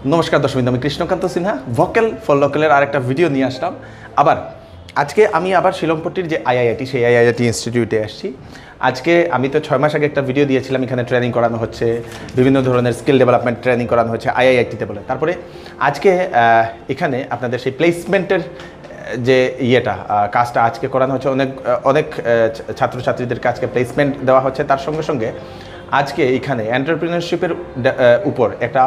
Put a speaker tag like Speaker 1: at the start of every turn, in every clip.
Speaker 1: নমস্কার দর্শক, আমি কৃষ্ণকান্ত সিনহা ভোকাল ফর লোকালের আরেকটা ভিডিও নিয়ে আসলাম। আবার আজকে আমি আবার শিলংপট্টির যে আইআইটি সেই আইআইটি ইনস্টিটিউটে আসছি। আজকে আমি তো 6 মাস আগে একটা ভিডিও দিয়েছিলাম, এখানে ট্রেনিং করানো হচ্ছে, বিভিন্ন ধরনের স্কিল ডেভেলপমেন্ট ট্রেনিং করানো হচ্ছে আইআইটিতে বলে। তারপরে আজকে এখানে আপনাদের সেই প্লেসমেন্টের যে কাজটা আজকে করানো হচ্ছে, অনেক ছাত্রছাত্রীদেরকে আজকে প্লেসমেন্ট দেওয়া হচ্ছে। তার সঙ্গে সঙ্গে আজকে এখানে এন্টারপ্রিনারশিপের উপর একটা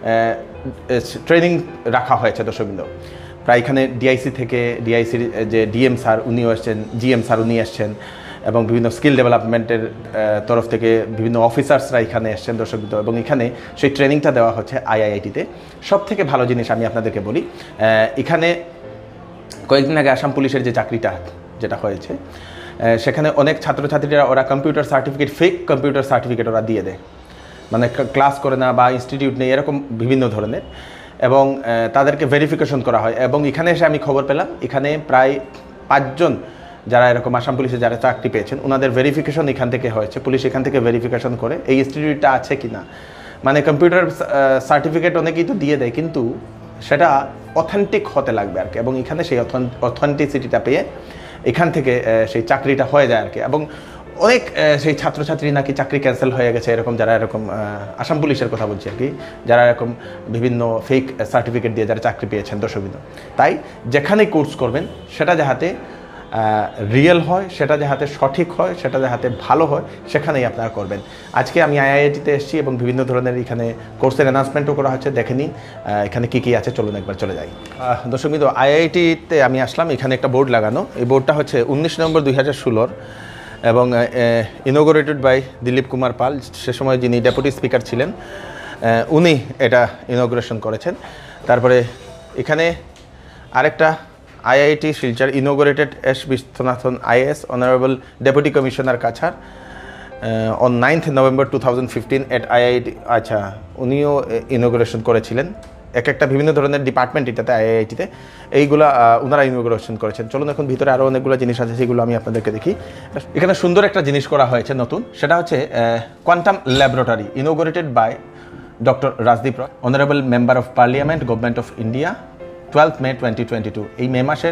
Speaker 1: ট্রেনিং রাখা হয়েছে দর্শকবৃন্দ। প্রায় এখানে ডিআইসির যে ডিএম স্যার উনিও আসছেন, জিএম স্যার উনি আসছেন, এবং বিভিন্ন স্কিল ডেভেলপমেন্টের তরফ থেকে বিভিন্ন অফিসার্সরা এখানে এসছেন দর্শকবৃন্দ। এবং এখানে সেই ট্রেনিংটা দেওয়া হচ্ছে আইআইটিতে। সব থেকে ভালো জিনিস আমি আপনাদেরকে বলি, এখানে কয়েকদিন আগে আসাম পুলিশের যে চাকরিটা যেটা হয়েছে, সেখানে অনেক ছাত্রছাত্রীরা ওরা computer certificate, fake computer certificate ওরা দিয়ে দেয়, মানে ক্লাস করে না বা ইনস্টিটিউট নেই, এরকম বিভিন্ন ধরনের, এবং তাদেরকে ভেরিফিকেশন করা হয়। এবং এখানে এসে আমি খবর পেলাম এখানে প্রায় 5 জন যারা এরকম আসাম পুলিশে যারা চাকরি পেয়েছেন, ওনাদের ভেরিফিকেশন এখান থেকে হয়েছে। পুলিশ এখান থেকে ভেরিফিকেশন করে এই ইনস্টিটিউটটা আছে কি না, মানে কম্পিউটার সার্টিফিকেট অনেকেই তো দিয়ে দেয়, কিন্তু সেটা অথেন্টিক হতে লাগবে আর কি। এবং এখানে সেই অথেন্টিসিটিটা পেয়ে এখান থেকে সেই চাকরিটা হয়ে যায় আর কি। এবং অনেক সেই ছাত্রছাত্রী নাকি চাকরি ক্যান্সেল হয়ে গেছে, এরকম যারা এরকম আসাম পুলিশের কথা বলছি আর কি, যারা এরকম বিভিন্ন ফেক সার্টিফিকেট দিয়ে যারা চাকরি পেয়েছেন দর্শকবৃন্দ। তাই যেখানেই কোর্স করবেন সেটা যাহাতে রিয়েল হয়, সেটা যাহাতে সঠিক হয়, সেটা যাহাতে ভালো হয়, সেখানেই আপনারা করবেন। আজকে আমি আইআইটিতে এসেছি এবং বিভিন্ন ধরনের এখানে কোর্সের অ্যানাউন্সমেন্টও করা হচ্ছে। দেখে নিন এখানে কী আছে, চলুন একবার চলে যাই। দর্শকবৃন্দ, আইআইটিতে আমি আসলাম, এখানে একটা বোর্ড লাগানো। এই বোর্ডটা হচ্ছে 19 নভেম্বর 2016 এবং ইনোগ্রেটেড বাই দিলীপ কুমার পাল, সে সময় যিনি ডেপুটি স্পিকার ছিলেন, উনি এটা ইনোগ্রেশন করেছেন। তারপরে এখানে আরেকটা IIT Silchar inaugurated S Viswanathan IAS honourable deputy commissioner Cachar on 9th November 2015 at IIT. আচ্ছা, উনিও ইনোগ্রেশন করেছিলেন। একটা বিভিন্ন ধরনের ডিপার্টমেন্ট এটাতে আইআইটিতে এইগুলা ওনারা ইনোগ্রেশন করেছেন। চলুন এখন ভিতরে আরও অনেকগুলো জিনিস আছে, সেগুলো আমি আপনাদেরকে দেখি। এখানে সুন্দর একটা জিনিস করা হয়েছে নতুন, সেটা হচ্ছে quantum laboratory inaugurated by doctor Rajdeep Roy, honourable member of parliament, government of India, 12 May 2022। এই মে মাসের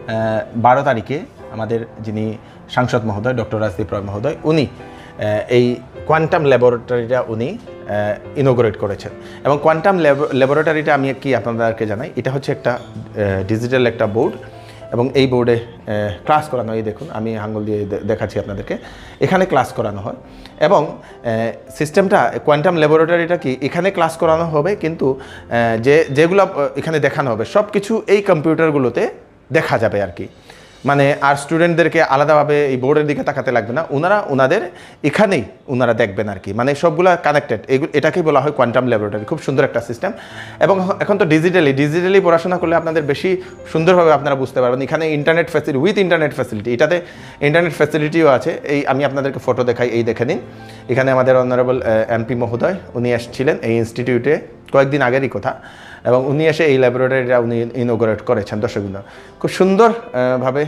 Speaker 1: 12 তারিখে আমাদের যিনি সাংসদ মহোদয় ডক্টর রাজদীপ রয় মহোদয়, উনি এই কোয়ান্টাম ল্যাবরেটরিটা উনি ইনোগ্রেট করেছেন। এবং কোয়ান্টাম ল্যাবরেটরিটা আমি কি আপনাদেরকে জানাই, এটা হচ্ছে একটা ডিজিটাল একটা বোর্ড, এবং এই বোর্ডে ক্লাস করানো হয়। এই দেখুন, আমি আঙুল দিয়ে দেখাচ্ছি আপনাদেরকে, এখানে ক্লাস করানো হয়। এবং সিস্টেমটা কোয়ান্টাম ল্যাবরেটরিটা কি, এখানে ক্লাস করানো হবে, কিন্তু যেগুলো এখানে দেখানো হবে সব কিছু এই কম্পিউটারগুলোতে দেখা যাবে আর কি। মানে আর স্টুডেন্টদেরকে আলাদাভাবে এই বোর্ডের দিকে তাকাতে লাগবে না, ওনাদের এখানেই ওনারা দেখবেন আর কি। মানে সবগুলা কানেক্টেড, এটাকেই বলা হয় কোয়ান্টাম ল্যাবরেটরি। খুব সুন্দর একটা সিস্টেম। এবং এখন তো ডিজিটালি পড়াশোনা করলে আপনাদের বেশি সুন্দরভাবে আপনারা বুঝতে পারবেন। এখানে internet facility, with internet facility, এটাতে ইন্টারনেট ফ্যাসিলিটিও আছে। এই আমি আপনাদেরকে ফটো দেখাই, এই দেখে নিন। এখানে আমাদের অনারেবল এমপি মহোদয় উনি এসেছিলেন এই ইনস্টিটিউটে কয়েকদিন আগেরই কথা, এবং উনি এসে এই ল্যাবরেটরিটা উনি ইনোগ্রেট করেছেন দর্শকবৃন্দ। খুব সুন্দরভাবে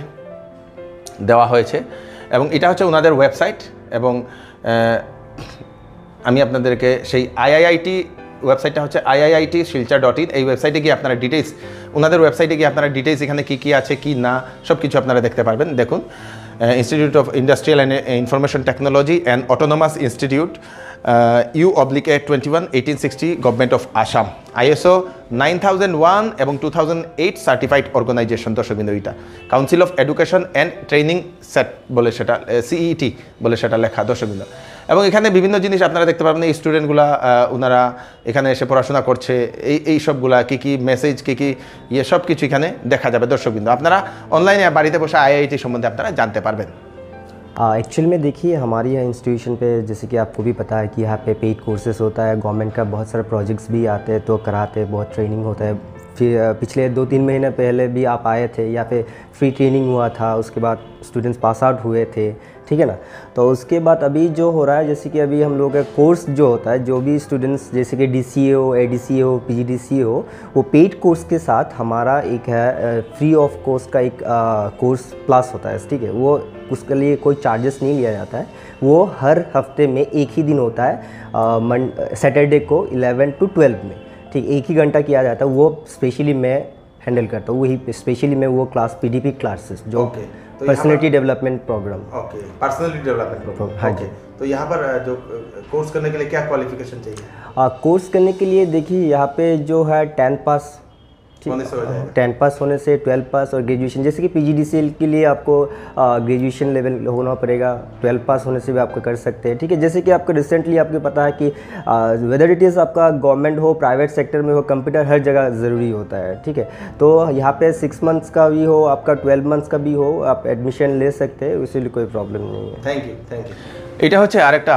Speaker 1: দেওয়া হয়েছে। এবং এটা হচ্ছে ওনাদের ওয়েবসাইট। এবং আমি আপনাদেরকে সেই আইআইটি ওয়েবসাইটটা হচ্ছে iiitsilchar.in। এই ওয়েবসাইটে গিয়ে আপনারা ডিটেলস, ওনাদের ওয়েবসাইটে গিয়ে আপনারা ডিটেলস এখানে কী আছে কি না সব কিছু আপনারা দেখতে পারবেন। দেখুন, institute of industrial and information technology and autonomous institute, U/18 1860, government of Assam, ISO 9001 এবং 2008 সার্টিফাইড অর্গানাইজেশন দর্শকবৃন্দ। এটা council of education and training set বলে সেটা, CET বলে সেটা লেখা দর্শকবৃন্দ। এবং এখানে বিভিন্ন জিনিস আপনারা দেখতে পাবেন, এই স্টুডেন্টগুলা ওনারা এখানে এসে পড়াশোনা করছে, এই সবগুলা কী মেসেজ কী সব কিছু এখানে দেখা যাবে দর্শকবৃন্দ। আপনারা অনলাইনে বাড়িতে বসে আইআইটি সম্বন্ধে আপনারা জানতে পারবেন।
Speaker 2: एक्चुअल में देखिए, हमारी यहाँ इंस्टीट्यूशन पे जैसे कि आपको भी पता है कि यहाँ पे पेड कोर्सेज होता है, गवर्नमेंट का बहुत सारे प्रोजेक्ट्स भी आते हैं तो कराते हैं, बहुत ट्रेनिंग होता है। फिर पिछले 2-3 महीने पहले भी आप आए थे, यहाँ पे फ्री ट्रेनिंग हुआ था, उसके बाद स्टूडेंट्स पास आउट हुए थे, ठीक है ना। तो उसके बाद अभी जो हो रहा है, जैसे कि अभी हम लोग का कोर्स जो होता है, जो भी स्टूडेंट्स जैसे कि DCA, ADCA, PGDCA, वो पेड कोर्स के साथ हमारा एक है फ्री ऑफ कॉस्ट का एक कोर्स प्लस होता है, ठीक है। वो उसके लिए कोई चार्जेस नहीं लिया जाता है। वो हर हफ्ते में एक ही दिन होता है, सैटरडे को 11 to 12 में। ठीक 1 ही घंटा किया जाता है, वो स्पेशली मैं हैंडल करता हूँ, वही स्पेशली मैं वो क्लास PDP क्लासेस जो personality development program.
Speaker 1: Okay, personality development program.
Speaker 2: हाँ जी।
Speaker 1: तो यहाँ पर जो कोर्स करने के लिए क्या क्वालिफिकेशन चाहिए?
Speaker 2: कोर्स करने के लिए देखिए यहाँ पे जो है 10 पास
Speaker 1: होने से हो जाएगा।
Speaker 2: 10 पास होने से 12 पास और ग्रेजुएशन, जैसे कि PGDCL के लिए आपको ग्रेजुएशन लेवल होना पड़ेगा, 12 पास होने से भी आपको कर सकते हैं। ठीक है, जैसे कि आपको रिसेंटली आपको पता है कि वेदर इट इज़ आपका गवर्नमेंट हो प्राइवेट सेक्टर में हो, कंप्यूटर हर जगह ज़रूरी होता है। ठीक है, तो यहाँ पे 6 मंथ्स का भी हो, आपका 12 मंथ्स का भी हो, आप एडमिशन ले सकते हैं, इसीलिए कोई प्रॉब्लम नहीं है।
Speaker 1: Thank you. এটা হচ্ছে আরেকটা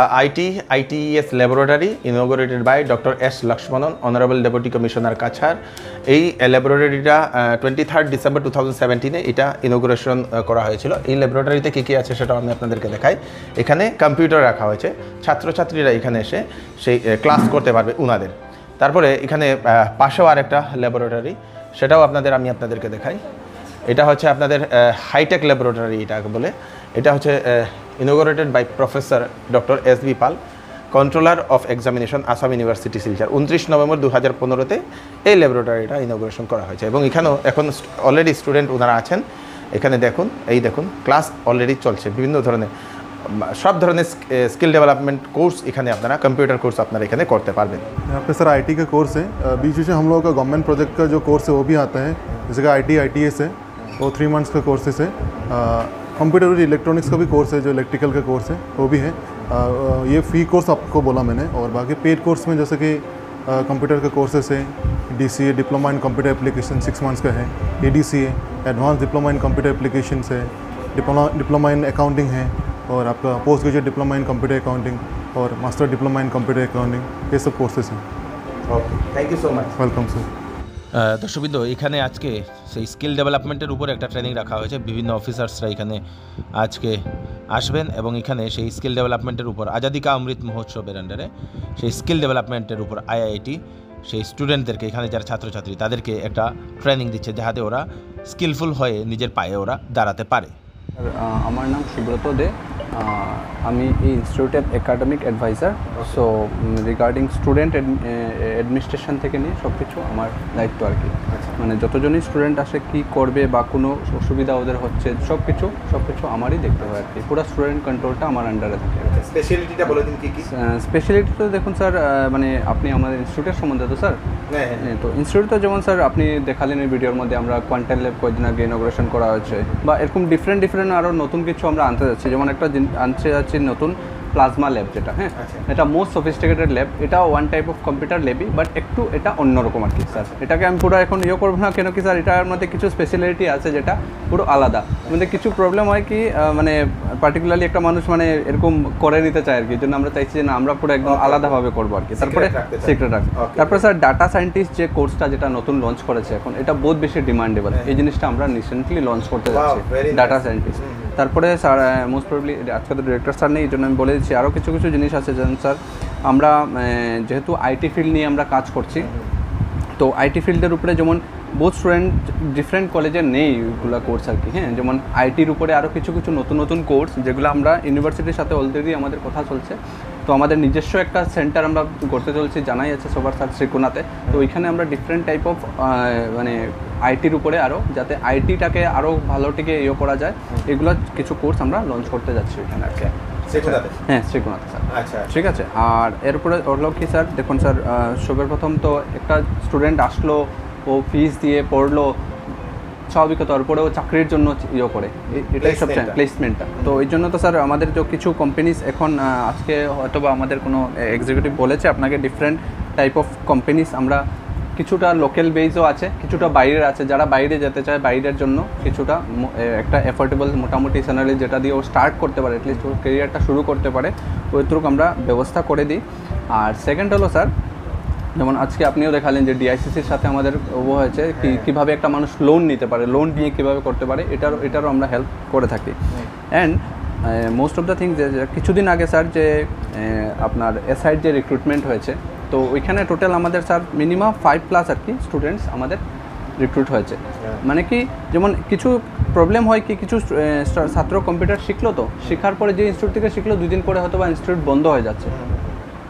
Speaker 1: ITES laboratory inaugurated by doctor S Lakshmanan, honourable deputy commissioner Cachar. এই ল্যাবরেটরিটা 23 ডিসেম্বর 2017 এটা ইনঅগ্রেশন করা হয়েছিল। এই ল্যাবরেটরিতে কী কী আছে সেটাও আমি আপনাদেরকে দেখাই। এখানে কম্পিউটার রাখা হয়েছে, ছাত্রছাত্রীরা এখানে এসে সেই ক্লাস করতে পারবে উনাদের। তারপরে এখানে পাশেও আরেকটা ল্যাবরেটরি, সেটাও আমি আপনাদেরকে দেখাই। এটা হচ্ছে আপনাদের হাইটেক ল্যাবরেটরি এটাকে বলে। এটা হচ্ছে inaugurated by professor doctor SB পাল, controller of examination, Assam university Silchar. 29 November 2015-তে এই ল্যাবরেটরিটা ইনোগ্রেশন করা হয়েছে এবং এখানেও এখন অলরেডি স্টুডেন্ট ওনারা আছেন। এখানে দেখুন ক্লাস অলরেডি চলছে। বিভিন্ন ধরনের सब धरনের स्किल डेवलपमेंट कोर्स এখানে আপনারা कंप्यूटर कोर्स আপনারা এখানে করতে পারবেন।
Speaker 3: यहाँ पे सर IT का कोर्स है, बीच बीच में हम लोगों का गवर्नमेंट प्रोजेक्ट का जो कोर्स है वो भी आता है, जैसे कि ITS है, वो 3 मंथ्स का कोर्सेस है। कंप्यूटर और इलेक्ट्रॉनिक्स का भी कोर्स है, जो इलेक्ट्रिकल का कोर्स है वो भी है। ये फ्री कोर्स आपको बोला मैंने। और बाकी पेड कोर्स में जैसे कि कंप्यूटर का कोर्सेस है, DCA diploma in computer application 6 months का है, ADCA advance diploma in computer application है, डिप्लोमा इन अकाउंटिंग है, और आपका post graduate diploma in computer accounting और master diploma in computer accounting, ये सब कोर्सेस हैं।
Speaker 1: Okay, thank you so much.
Speaker 3: Welcome sir.
Speaker 4: দর্শকবৃন্দ, এখানে আজকে সেই স্কিল ডেভেলপমেন্টের উপর একটা ট্রেনিং রাখা হয়েছে। বিভিন্ন অফিসার্সরা এখানে আজকে আসবেন এবং এখানে সেই স্কিল ডেভেলপমেন্টের উপর আজাদি কা অমৃত মহোৎসবের আন্ডারে সেই স্কিল ডেভেলপমেন্টের উপর IIT সেই স্টুডেন্টদেরকে, এখানে যারা ছাত্রছাত্রী তাদেরকে একটা ট্রেনিং দিচ্ছে, যাতে ওরা স্কিলফুল হয়ে নিজের পায়ে ওরা দাঁড়াতে পারে।
Speaker 5: আমার নাম সুব্রত দে, আমি এই ইনস্টিটিউটের academic adviser. So regarding student administration থেকে নিয়ে সব কিছু আমার দায়িত্ব আর কি। মানে যতজনই স্টুডেন্ট আসে কী করবে বা কোনো অসুবিধা ওদের হচ্ছে সব কিছু আমারই দেখতে হয় আর কি। পুরো স্টুডেন্ট কন্ট্রোলটা আমার আন্ডারে থাকে।
Speaker 1: স্পেশালিটিটা বলে দিন কি কি?
Speaker 5: স্পেশালিটি তো দেখুন স্যার, মানে আপনি আমাদের ইনস্টিটিউটের সম্বন্ধে তো স্যার, তো ইনস্টিটিউট তো যেমন স্যার আপনি দেখালেন এই ভিডিওর মধ্যে, আমরা কোয়ান্টাম ল্যাব কয়েকদিন আগে ইনগ্রেশন করা হয়েছে, বা এরকম ডিফারেন্ট আরও নতুন কিছু আমরা আনতে যাচ্ছি। যেমন একটা আনতে যাচ্ছি নতুন প্লাজমা ল্যাব, যেটা এটা মোস্ট সফিস্টিকেটেড ল্যাব। এটা ওয়ান টাইপ অফ কম্পিউটার ল্যাবই, বাট একটু এটা অন্যরকম আর কি স্যার। এটাকে আমি পুরো এখন করবো না, কেন কি স্যার এটার মধ্যে কিছু স্পেশালিটি আছে যেটা পুরো আলাদা। মানে কিছু প্রবলেম হয় কি, মানে পার্টিকুলারলি একটা মানুষ মানে এরকম করে নিতে চায় আর কি, জন্য আমরা চাইছি যে না, আমরা পুরো একদম আলাদাভাবে করবো আর কি। তারপরে সিক্রেট রাখবো। তারপরে স্যার ডাটা সায়েন্টিস্ট যে কোর্সটা যেটা নতুন লঞ্চ করেছে এখন, এটা বহুত বেশি ডিমান্ডেবল। এই জিনিসটা আমরা রিসেন্টলি লঞ্চ করতে যাচ্ছি, ডাটা সায়েন্টিস্ট। তারপরে স্যার মোস্ট প্রবলি আজকে তো ডিরেক্টর স্যার নেই, এই জন্য আমি বলে দিচ্ছি আরও কিছু জিনিস আছে। যেমন স্যার আমরা যেহেতু IT ফিল্ড নিয়ে আমরা কাজ করছি, তো IT ফিল্ডের উপরে যেমন বহুত স্টুডেন্ট ডিফারেন্ট কলেজে নেই ওইগুলো কোর্স আর কি। হ্যাঁ, যেমন ITর উপরে আরও কিছু নতুন কোর্স যেগুলো আমরা ইউনিভার্সিটির সাথে অলরেডি আমাদের কথা চলছে। তো আমাদের নিজস্ব একটা সেন্টার আমরা করতে চলছি, জানাই আছে সবার স্যার, শ্রীকোনাতে। তো ওইখানে আমরা ডিফারেন্ট টাইপ অফ মানে ITর উপরে আরও, যাতে ITটাকে আরও ভালোটিকে করা যায়, এগুলো কিছু কোর্স আমরা লঞ্চ করতে যাচ্ছি ওইখানে আর কি। হ্যাঁ, শ্রীকোনাতে স্যার। আচ্ছা, ঠিক আছে। আর এরপরে হলো কি স্যার, দেখুন স্যার, সর্বপ্রথম তো একটা স্টুডেন্ট আসলো, ও ফিস দিয়ে পড়লো, স্বাভাবিক, তারপরেও চাকরির জন্য করে, এটাই সবচেয়ে প্লেসমেন্টটা। তো এই জন্য তো স্যার আমাদের যে কিছু কোম্পানিজ এখন আজকে হয়তো বা আমাদের কোনো এক্সিকিউটিভ বলেছে আপনাকে ডিফারেন্ট টাইপ অফ কোম্পানিজ, আমরা কিছুটা লোকাল বেসও আছে, কিছুটা বাইরের আছে। যারা বাইরে যেতে চায় বাইরের জন্য কিছুটা একটা অ্যাফোর্ডেবল মোটামুটি স্যালারি যেটা দিয়ে ও স্টার্ট করতে পারে, অ্যাটলিস্ট ওর কেরিয়ারটা শুরু করতে পারে, ওইটুকু আমরা ব্যবস্থা করে দিই। আর সেকেন্ড হলো স্যার, যেমন আজকে আপনিও দেখালেন যে DICCর সাথে আমাদের হয়েছে কীভাবে একটা মানুষ লোন নিতে পারে, লোন নিয়ে কীভাবে করতে পারে, এটারও আমরা হেল্প করে থাকি। And most of the things, যে কিছুদিন আগে স্যার যে আপনার SIর যে রিক্রুটমেন্ট হয়েছে, তো ওইখানে টোটাল আমাদের স্যার মিনিমাম 5+ আর কি স্টুডেন্টস আমাদের রিক্রুট হয়েছে। মানে কি, যেমন কিছু প্রবলেম হয় কি, কিছু ছাত্র কম্পিউটার শিখলো, তো শেখার পরে যে ইনস্টিটিউট থেকে শিখলো 2 দিন পরে হয়তো বা ইনস্টিটিউট বন্ধ হয়ে যাচ্ছে। তো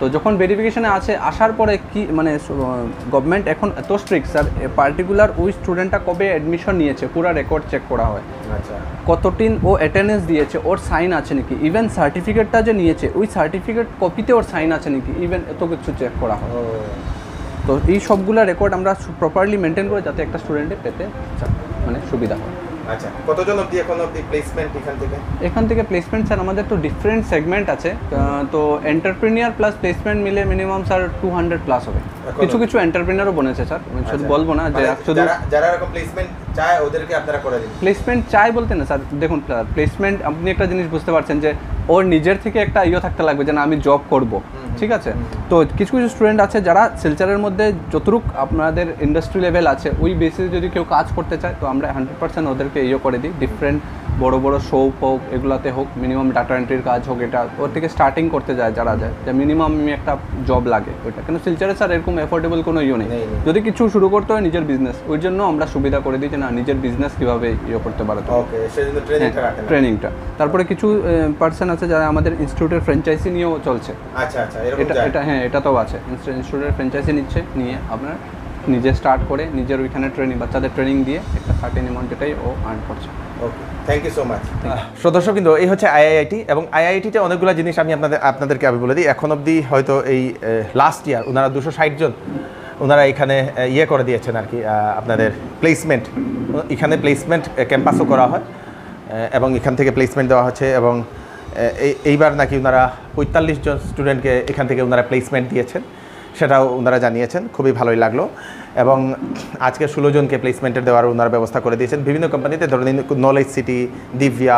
Speaker 5: তো যখন ভেরিফিকেশনে আসার পরে কি মানে গভর্নমেন্ট এখন এত স্ট্রিক্ট স্যার, পার্টিকুলার ওই স্টুডেন্টটা কবে অ্যাডমিশন নিয়েছে পুরো রেকর্ড চেক করা হয়,
Speaker 1: আচ্ছা
Speaker 5: কতদিন ও অ্যাটেন্ডেন্স দিয়েছে, ওর সাইন আছে নাকি, ইভেন সার্টিফিকেটটা যে নিয়েছে ওই সার্টিফিকেট কপিতে ওর সাইন আছে নাকি, ইভেন এত কিছু চেক করা হয়। তো এই সবগুলা রেকর্ড আমরা প্রপারলি মেনটেন করে যাতে একটা স্টুডেন্টে পেতে মানে সুবিধা হয়।
Speaker 1: আচ্ছা, কতজন অবধি এখন অবধি প্লেসমেন্ট এখান থেকে?
Speaker 5: প্লেসমেন্ট স্যার আমাদের তো ডিফারেন্ট সেগমেন্ট আছে, তো এন্টারপ্রেনিয়ার প্লাস প্লেসমেন্ট মিলে মিনিমাম স্যার 200 প্লাস হবে। কিছু কিছু এন্টারপ্রেনিয়ারও বনেছে স্যার, আমি শুধু বলবো না যে শুধু
Speaker 1: যারা এরকম প্লেসমেন্ট চায় ওদেরকে আপনারা করে দিন।
Speaker 5: প্লেসমেন্ট চাই বলতে না স্যার, দেখুন প্লেসমেন্ট আপনি একটা জিনিস বুঝতে পারছেন যে ওর নিজের থেকে একটা থাকতে লাগবে যে না আমি জব করব, ঠিক আছে। তো কিছু কিছু স্টুডেন্ট আছে যারা শিলচরের মধ্যে যতটুক আপনাদের ইন্ডাস্ট্রি লেভেল আছে ওই বেসিসে যদি কেউ কাজ করতে চায় তো আমরা 100% ওদেরকে করে দিই। ডিফারেন্ট বড় বড় শপ হোক এগুলাতে হোক, মিনিমাম ডাটা এন্ট্রির কাজ হোক, এটা ওর থেকে স্টার্টিং করতে যায় যারা যায় যে মিনিমাম একটা জব লাগে ওইটা। কিন্তু শিলচরে স্যার এরকম অ্যাফোর্ডেবল কোনো নেই, যদি কিছু শুরু করতে হয় নিজের বিজনেস, ওই জন্য আমরা সুবিধা করে দিই যে না নিজের বিজনেস কীভাবে করতে পারে ট্রেনিংটা। তারপরে কিছু পার্সন আছে যারা আমাদের ইনস্টিটিউটের ফ্র্যাঞ্চাইজি নিয়েও চলছে।
Speaker 1: আচ্ছা আচ্ছা,
Speaker 5: এটা হ্যাঁ এটাতেও আছে, ইনস্টিটিউটের ফ্র্যাঞ্চাইজি নিয়ে আপনার নিজে স্টার্ট করে নিজের ওইখানে বাচ্চাদের ট্রেনিং দিয়ে একটা সার্টেন অ্যামাউন্টটাই ও আর্ন করছে।
Speaker 1: Okay, thank you so much. সদস্য কিন্তু এই হচ্ছে আইআইটি, এবং আইআইটিতে অনেকগুলো জিনিস আমি আপনাদেরকে বলে দিই। এখন অবধি হয়তো এই লাস্ট ইয়ার ওনারা 260 জন ওনারা এখানে করে দিয়েছেন আর কি, আপনাদের প্লেসমেন্ট, এখানে প্লেসমেন্ট ক্যাম্পাসও করা হয় এবং এখান থেকে প্লেসমেন্ট দেওয়া হচ্ছে। এবং এইবার নাকি ওনারা 45 জন স্টুডেন্টকে এখান থেকে ওনারা প্লেসমেন্ট দিয়েছেন, সেটাও ওনারা জানিয়েছেন, খুবই ভালোই লাগলো। এবং আজকে 16 জনকে প্লেসমেন্টের দেওয়ার ওনারা ব্যবস্থা করে দিয়েছেন বিভিন্ন কোম্পানিতে, ধরুন knowledge city, Divya,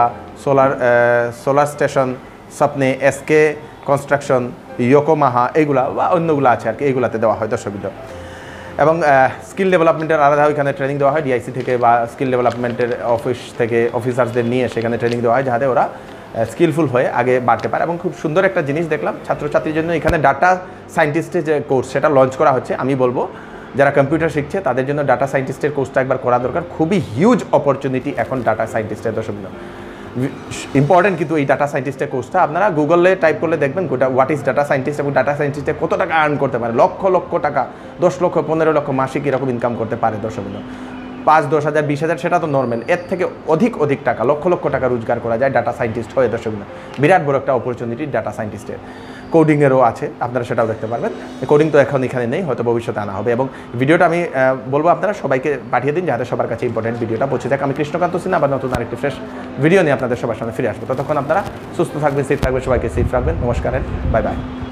Speaker 1: solar station, স্বপ্নে, এসকে কনস্ট্রাকশন, ইয়োকোমাহা, এইগুলা বা অন্যগুলো আছে আর কি, এইগুলাতে দেওয়া হয় দর্শকবৃন্দ। এবং স্কিল ডেভেলপমেন্টের আলাদা ওইখানে ট্রেনিং দেওয়া হয় ডিআইসি থেকে বা স্কিল ডেভেলপমেন্টের অফিস থেকে অফিসার্সদের নিয়ে সেখানে ট্রেনিং দেওয়া হয় যাতে ওরা স্কিলফুল হয়ে আগে বাড়তে পারে। এবং খুব সুন্দর একটা জিনিস দেখলাম ছাত্রছাত্রীর জন্য এখানে ডাটা সায়েন্টিস্টের যে কোর্স সেটা লঞ্চ করা হচ্ছে। আমি বলবো যারা কম্পিউটার শিখছে তাদের জন্য ডাটা সায়েন্টিস্টের কোর্সটা একবার করা দরকার, খুবই হিউজ অপরচুনিটি এখন ডাটা সায়েন্টিস্টের দর্শক ইম্পর্টেন্ট। কিন্তু এই ডাটা সায়েন্টিস্টের কোর্সটা আপনারা গুগলে টাইপ করলে দেখবেন হোয়াট ইজ ডাটা সায়েন্টিস্ট এবং ডাটা সায়েন্টিস্টে কত টাকা আর্ন করতে পারে, লক্ষ লক্ষ টাকা, 10 লক্ষ 15 লক্ষ মাসিক এরকম ইনকাম করতে পারে দর্শক। 5-10 হাজার 20 হাজার সেটা তো নর্মাল, এর থেকে অধিক টাকা, লক্ষ লক্ষ টাকা রোজগার করা যায় ডাটা সায়েন্টিস্ট হয়ে দর্শক। বিরাট বড় একটা অপরচুনিটি ডাটা সায়েন্টিস্টের। কোডিংয়েরও আছে, আপনারা সেটাও দেখতে পারবেন। কোডিং তো এখন এখানে নেই, হয়তো ভবিষ্যতে আনা হবে। এবং ভিডিওটা আমি বলবো আপনারা সবাইকে পাঠিয়ে দিন যাতে সবার কাছে ইম্পর্টেন্ট ভিডিওটা পৌঁছে থাকে। আমি কৃষ্ণকান্ত সিনহা আবার নতুন আরেকটি ফ্রেশ ভিডিও নিয়ে আপনাদের সবার সামনে ফিরে আসবো। ততক্ষণ আপনারা সুস্থ থাকবেন, সেফ থাকবেন, সবাইকে সেফ রাখবেন। নমস্কার, বাই বাই।